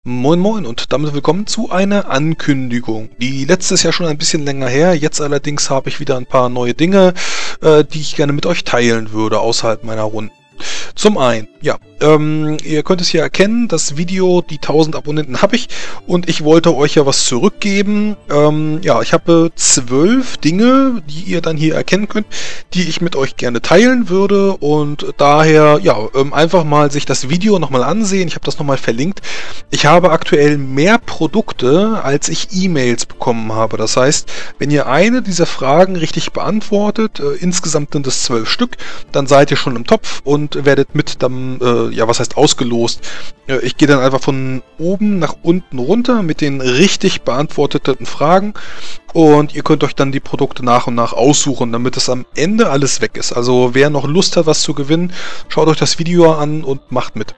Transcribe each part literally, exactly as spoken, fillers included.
Moin Moin und damit willkommen zu einer Ankündigung. Die letzte ist ja schon ein bisschen länger her, jetzt allerdings habe ich wieder ein paar neue Dinge, äh, die ich gerne mit euch teilen würde, außerhalb meiner Runden. Zum einen, ja, ähm, ihr könnt es hier erkennen, das Video, die tausend Abonnenten habe ich und ich wollte euch ja was zurückgeben. Ähm, ja, ich habe zwölf Dinge, die ihr dann hier erkennen könnt, die ich mit euch gerne teilen würde und daher, ja, ähm, einfach mal sich das Video nochmal ansehen. Ich habe das nochmal verlinkt. Ich habe aktuell mehr Produkte, als ich E-Mails bekommen habe. Das heißt, wenn ihr eine dieser Fragen richtig beantwortet, äh, insgesamt sind es zwölf Stück, dann seid ihr schon im Topf und werdet mit dann, äh, ja, was heißt ausgelost. Äh, ich gehe dann einfach von oben nach unten runter mit den richtig beantworteten Fragen und ihr könnt euch dann die Produkte nach und nach aussuchen, damit es am Ende alles weg ist. Also wer noch Lust hat, was zu gewinnen, schaut euch das Video an und macht mit.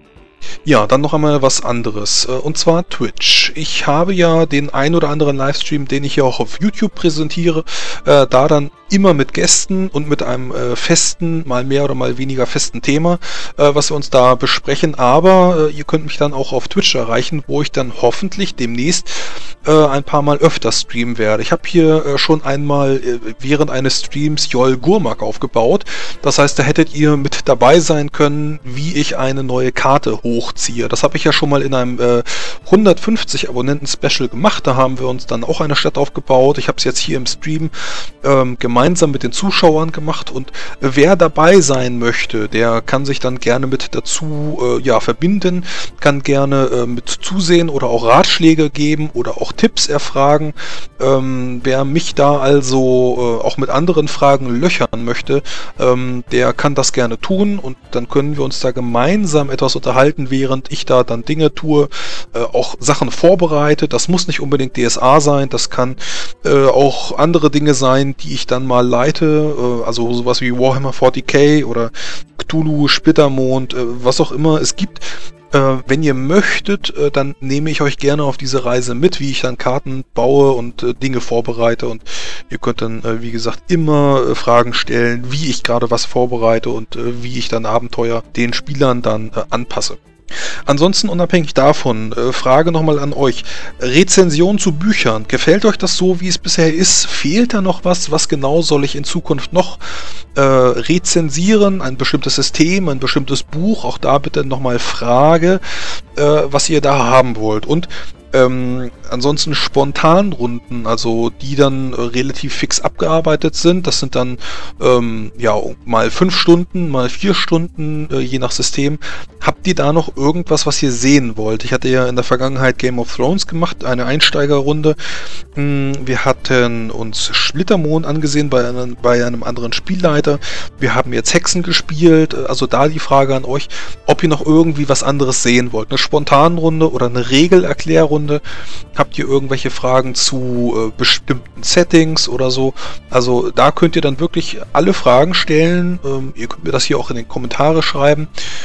Ja, dann noch einmal was anderes, und zwar Twitch. Ich habe ja den ein oder anderen Livestream, den ich hier auch auf YouTube präsentiere, äh, da dann immer mit Gästen und mit einem äh, festen, mal mehr oder mal weniger festen Thema, äh, was wir uns da besprechen. Aber äh, ihr könnt mich dann auch auf Twitch erreichen, wo ich dann hoffentlich demnächst äh, ein paar Mal öfter streamen werde. Ich habe hier äh, schon einmal äh, während eines Streams Jol Gurmak aufgebaut. Das heißt, da hättet ihr mit dabei sein können, wie ich eine neue Karte hochziehe. Das habe ich ja schon mal in einem äh, hundertfünfzig Abonnenten-Special gemacht. Da haben wir uns dann auch eine Stadt aufgebaut. Ich habe es jetzt hier im Stream ähm, gemacht. gemeinsam mit den Zuschauern gemacht und wer dabei sein möchte, der kann sich dann gerne mit dazu äh, ja, verbinden, kann gerne äh, mit zusehen oder auch Ratschläge geben oder auch Tipps erfragen. Ähm, wer mich da also äh, auch mit anderen Fragen löchern möchte, ähm, der kann das gerne tun und dann können wir uns da gemeinsam etwas unterhalten, während ich da dann Dinge tue, äh, auch Sachen vorbereite. Das muss nicht unbedingt D S A sein, das kann äh, auch andere Dinge sein, die ich dann mal leite, also sowas wie Warhammer vierzig K oder Cthulhu, Splittermond, was auch immer es gibt. Wenn ihr möchtet, dann nehme ich euch gerne auf diese Reise mit, wie ich dann Karten baue und Dinge vorbereite und ihr könnt dann, wie gesagt, immer Fragen stellen, wie ich gerade was vorbereite und wie ich dann Abenteuer den Spielern dann anpasse. Ansonsten unabhängig davon, äh, Frage nochmal an euch. Rezension zu Büchern. Gefällt euch das so, wie es bisher ist? Fehlt da noch was? Was genau soll ich in Zukunft noch äh, rezensieren? Ein bestimmtes System, ein bestimmtes Buch? Auch da bitte nochmal Frage, äh, was ihr da haben wollt. Und Ähm, ansonsten Spontanrunden, also die dann äh, relativ fix abgearbeitet sind. Das sind dann ähm, ja mal fünf Stunden, mal vier Stunden, äh, je nach System. Habt ihr da noch irgendwas, was ihr sehen wollt? Ich hatte ja in der Vergangenheit Game of Thrones gemacht, eine Einsteigerrunde. Hm, wir hatten uns Splittermond angesehen bei einem, bei einem anderen Spielleiter. Wir haben jetzt Hexen gespielt. Also da die Frage an euch, ob ihr noch irgendwie was anderes sehen wollt. Eine Spontanrunde oder eine Regelerklärung. Habt ihr irgendwelche Fragen zu äh, bestimmten Settings oder so? Also da könnt ihr dann wirklich alle Fragen stellen. Ähm, ihr könnt mir das hier auch in den Kommentare schreiben.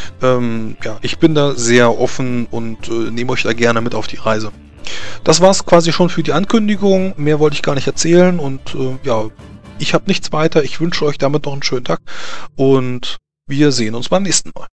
Ähm, ja, ich bin da sehr offen und äh, nehme euch da gerne mit auf die Reise. Das war es quasi schon für die Ankündigung. Mehr wollte ich gar nicht erzählen und äh, ja, ich habe nichts weiter. Ich wünsche euch damit noch einen schönen Tag und wir sehen uns beim nächsten Mal.